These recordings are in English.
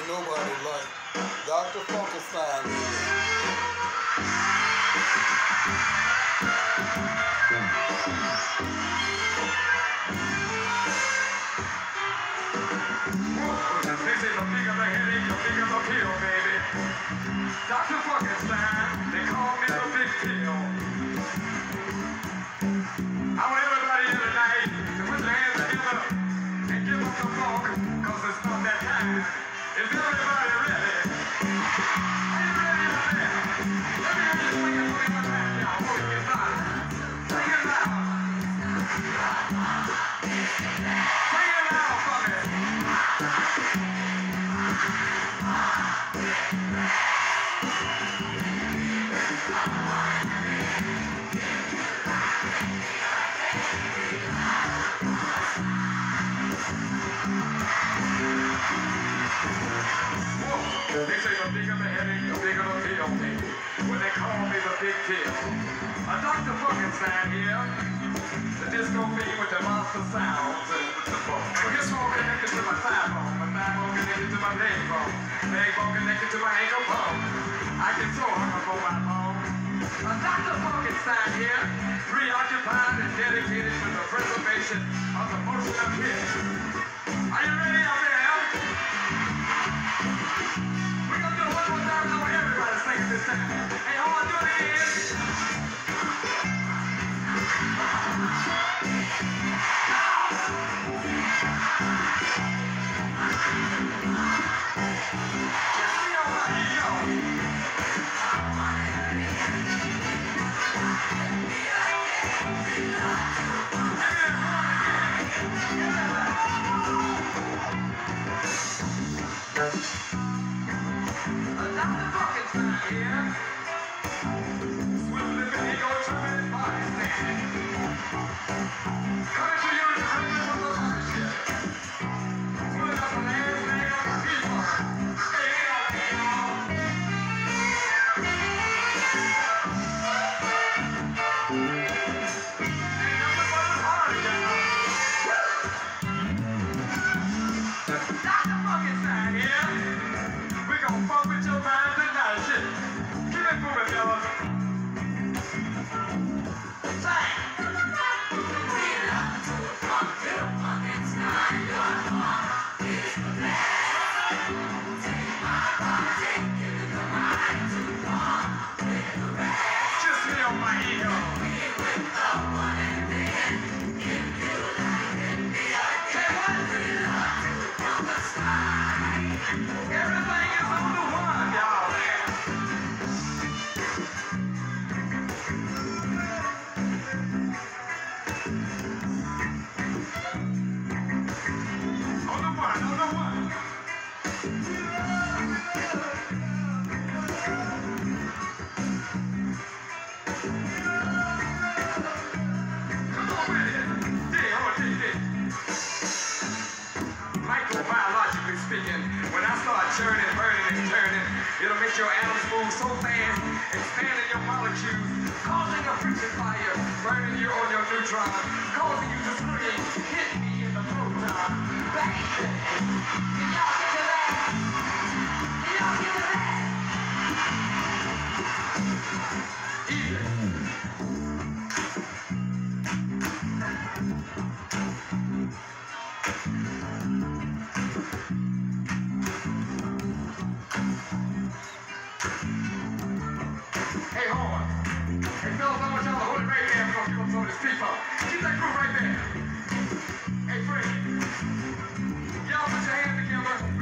nobody like Dr. Funkenstein. This is a big of a headache, a big of a pill, baby. Dr. Funkenstein, they call me the big pill. I want everybody here tonight to put their hands together and give up the funk, because it's not that time. Is everybody ready? Are you ready out there? Let me hear you swing it for me one time, y'all. Before we get started. Sing it loud. Sing it loud for me. They say the bigger the headache, the bigger the pill, baby. When they call me the big pill. Dr. Funkenstein here, the disco fiend with the monster sounds and the bone. So this one connected to my thigh bone, my thigh bone connected to my leg bone connected to my ankle bone. I get so hung up on my bone. Dr. Funkenstein here, preoccupied and dedicated to the preservation of the motion of his. Are you ready out there? We're gonna do it one more time. I want everybody to sing it this time. Hey, hold on, do it again. Dr. Funkenstein here. Swift living ego tripping body stand. Coming to you in the rhythm of the leadership. Pulling up the last leg of the people. Hey, y'all. Ain't nothing but a party, y'all. Dr. Funkenstein here. We're gonna fuck with your mind tonight, shit. Keep it moving, fellas. Sing! Just me on my ego. Say what? Everything is on the one, y'all. On the one, on the one. Come on with it. Microbiologically speaking, when I start churning, burning, and turning, it'll make your atoms move so fast, expanding your molecules, causing a friction fire, burning you on your neutron, causing you to scream, hit me in the proton. Bang! Can y'all get to that? Can y'all get to that? Easy. Hey, hold on. Hey, fellas, I want y'all to hold it right there. I'm gonna give them some of this people. Keep that groove right there. Hey, Fred. Y'all put your hands together.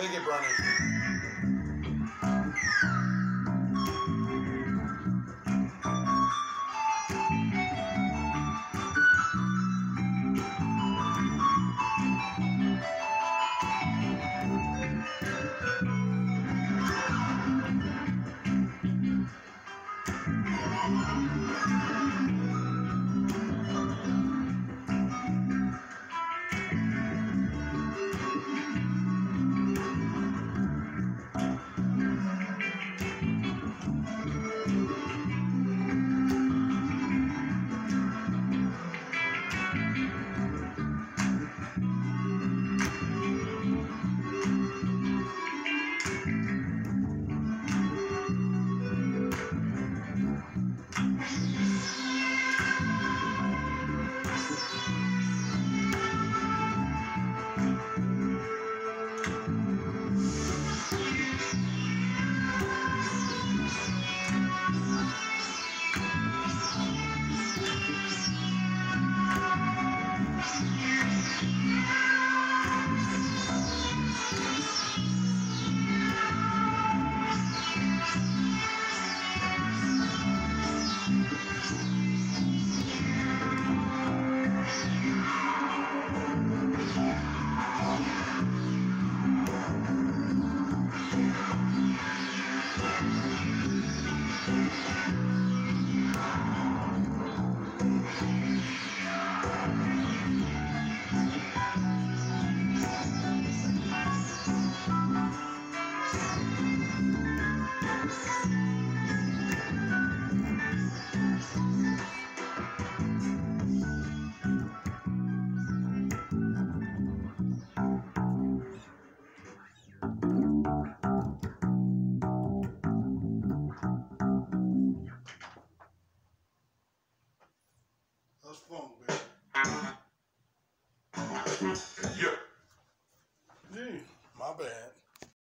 Take it, Bernie.